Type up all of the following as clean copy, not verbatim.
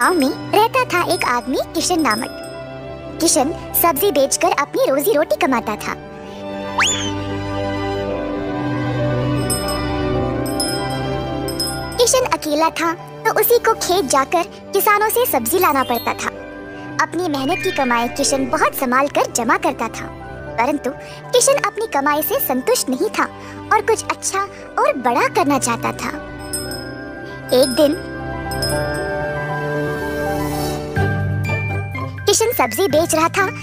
गांव में रहता था एक आदमी किशन नामक। किशन सब्जी बेचकर अपनी रोजी रोटी कमाता था। किशन अकेला था तो उसी को खेत जाकर किसानों से सब्जी लाना पड़ता था। अपनी मेहनत की कमाई किशन बहुत संभाल कर जमा करता था, परंतु किशन अपनी कमाई से संतुष्ट नहीं था और कुछ अच्छा और बड़ा करना चाहता था। एक दिन किशन सब्जी बेच रहा था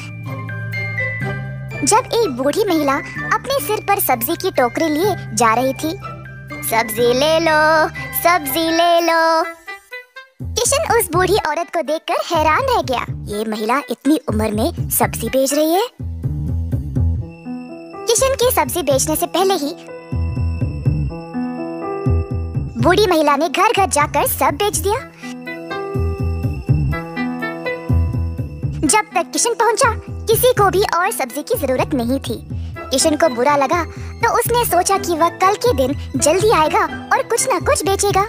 जब एक बूढ़ी महिला अपने सिर पर सब्जी की टोकरी लिए जा रही थी। सब्जी ले लो, सब्जी ले लो। किशन उस बूढ़ी औरत को देखकर हैरान रह गया। ये महिला इतनी उम्र में सब्जी बेच रही है। किशन के सब्जी बेचने से पहले ही बूढ़ी महिला ने घर घर जाकर सब बेच दिया। जब तक किशन पहुंचा, किसी को भी और सब्जी की जरूरत नहीं थी। किशन को बुरा लगा तो उसने सोचा कि वह कल के दिन जल्दी आएगा और कुछ न कुछ बेचेगा।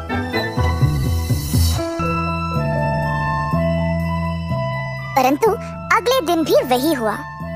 परंतु अगले दिन भी वही हुआ।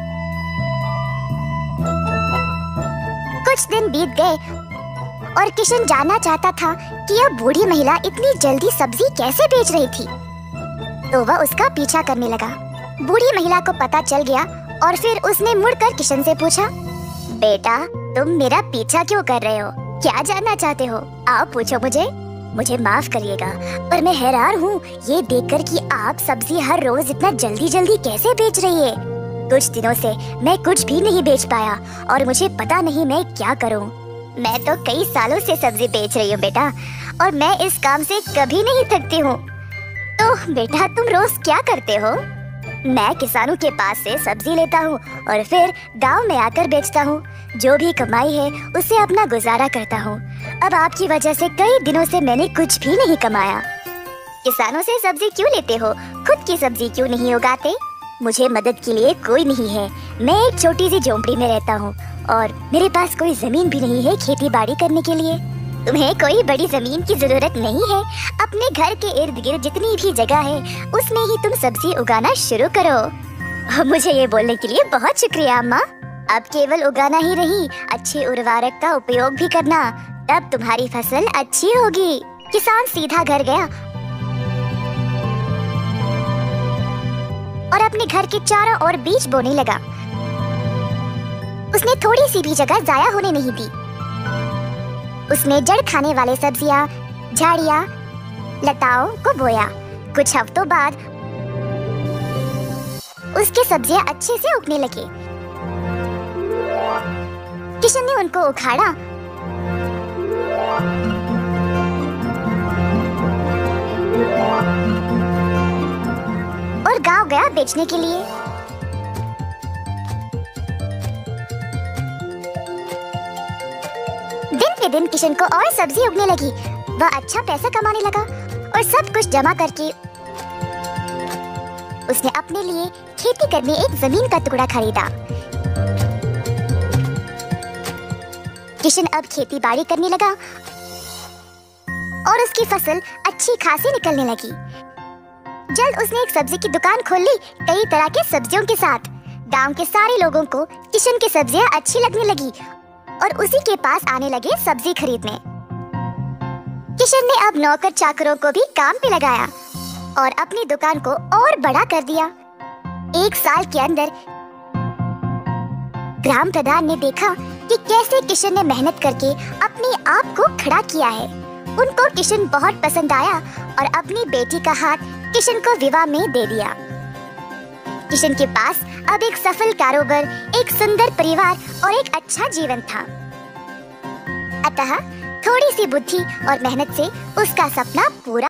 कुछ दिन बीत गए और किशन जानना चाहता था कि यह बूढ़ी महिला इतनी जल्दी सब्जी कैसे बेच रही थी, तो वह उसका पीछा करने लगा। बूढ़ी महिला को पता चल गया और फिर उसने मुड़कर किशन से पूछा, बेटा तुम मेरा पीछा क्यों कर रहे हो? क्या जानना चाहते हो? आप पूछो मुझे माफ करिएगा, पर मैं हैरान हूँ ये देखकर कि आप सब्जी हर रोज इतना जल्दी जल्दी कैसे बेच रही है। कुछ दिनों से मैं कुछ भी नहीं बेच पाया और मुझे पता नहीं मैं क्या करूँ। मैं तो कई सालों से सब्जी बेच रही हूँ बेटा, और मैं इस काम से कभी नहीं थकती हूँ। तो बेटा तुम रोज क्या करते हो? मैं किसानों के पास से सब्जी लेता हूँ और फिर गांव में आकर बेचता हूँ। जो भी कमाई है उससे अपना गुजारा करता हूँ। अब आपकी वजह से कई दिनों से मैंने कुछ भी नहीं कमाया। किसानों से सब्जी क्यों लेते हो? खुद की सब्जी क्यों नहीं उगाते? मुझे मदद के लिए कोई नहीं है। मैं एक छोटी सी झोंपड़ी में रहता हूँ और मेरे पास कोई जमीन भी नहीं है खेती बाड़ी करने के लिए। तुम्हें कोई बड़ी जमीन की जरूरत नहीं है। अपने घर के इर्द गिर्द जितनी भी जगह है उसमें ही तुम सब्जी उगाना शुरू करो। मुझे ये बोलने के लिए बहुत शुक्रिया अम्मा। अब केवल उगाना ही नहीं, अच्छे उर्वरक का उपयोग भी करना, तब तुम्हारी फसल अच्छी होगी। किसान सीधा घर गया और अपने घर के चारों ओर बीज बोने लगा। उसने थोड़ी सी भी जगह जाया होने नहीं दी। उसने जड़ खाने वाले सब्जियां, झाड़ियां, लताओं को बोया। कुछ हफ्तों बाद उसकी सब्जियां अच्छे से उगने लगी। किशन ने उनको उखाड़ा और गांव गया बेचने के लिए। दिन पे दिन किशन को और सब्जी उगने लगी। वह अच्छा पैसा कमाने लगा और सब कुछ जमा करके उसने अपने लिए खेती करने एक जमीन का टुकड़ा खरीदा। किशन अब खेती बाड़ी करने लगा और उसकी फसल अच्छी खासी निकलने लगी। जल्द उसने एक सब्जी की दुकान खोल ली, कई तरह के सब्जियों के साथ। गांव के सारे लोगों को किशन की सब्जियां अच्छी लगने लगी और उसी के पास आने लगे सब्जी खरीदने। किशन ने अब नौकर चाकरों को भी काम पे लगाया और अपनी दुकान को और बड़ा कर दिया। एक साल के अंदर ग्राम प्रधान ने देखा कि कैसे किशन ने मेहनत करके अपने आप को खड़ा किया है। उनको किशन बहुत पसंद आया और अपनी बेटी का हाथ किशन को विवाह में दे दिया। किशन के पास अब एक सफल कारोबार, एक सुंदर परिवार और एक अच्छा जीवन था। अतः थोड़ी सी बुद्धि और मेहनत से उसका सपना पूरा